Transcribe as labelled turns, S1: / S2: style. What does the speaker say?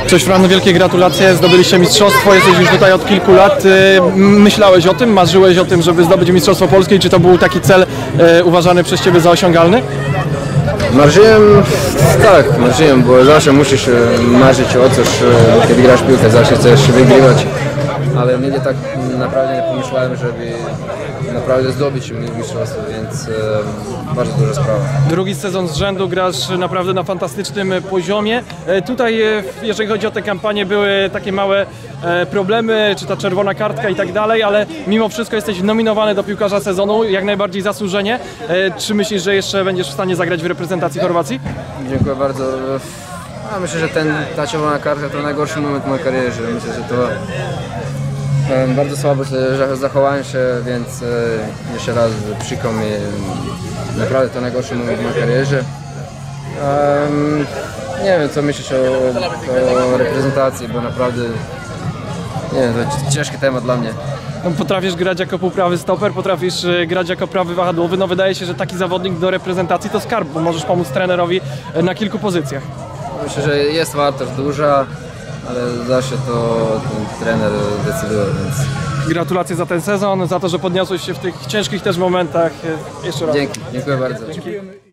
S1: Cześć Fran, wielkie gratulacje, zdobyliście mistrzostwo, jesteś już tutaj od kilku lat. Myślałeś o tym, marzyłeś o tym, żeby zdobyć mistrzostwo polskie, czy to był taki cel uważany przez Ciebie za osiągalny?
S2: Marzyłem, bo zawsze musisz marzyć o coś, kiedy grasz w piłkę, zawsze chcesz wygrywać, ale nigdy tak naprawdę nie pomyślałem, żeby naprawdę zdobyć mistrzostwo, więc bardzo duża sprawa.
S1: Drugi sezon z rzędu grasz naprawdę na fantastycznym poziomie. Tutaj, jeżeli chodzi o tę kampanię, były takie małe problemy, czy ta czerwona kartka i tak dalej, ale mimo wszystko jesteś nominowany do piłkarza sezonu, jak najbardziej zasłużenie. Czy myślisz, że jeszcze będziesz w stanie zagrać w reprezentacji Chorwacji?
S2: Dziękuję bardzo. Myślę, że ta czerwona kartka to najgorszy moment w mojej karierze. Myślę, że to bardzo słabo zachowałem się, więc jeszcze raz przykro mi. Naprawdę to najgorszy moment w mojej karierze. Nie wiem, co myślisz o reprezentacji, bo naprawdę nie wiem, to ciężki temat dla mnie.
S1: Potrafisz grać jako półprawy stoper, potrafisz grać jako prawy wahadłowy. No wydaje się, że taki zawodnik do reprezentacji to skarb, bo możesz pomóc trenerowi na kilku pozycjach.
S2: Myślę, że jest wartość duża, ale zawsze to ten trener decyduje, więc...
S1: Gratulacje za ten sezon, za to, że podniosłeś się w tych ciężkich też momentach. Jeszcze raz.
S2: Dzięki, dziękuję bardzo.
S1: Dzięki.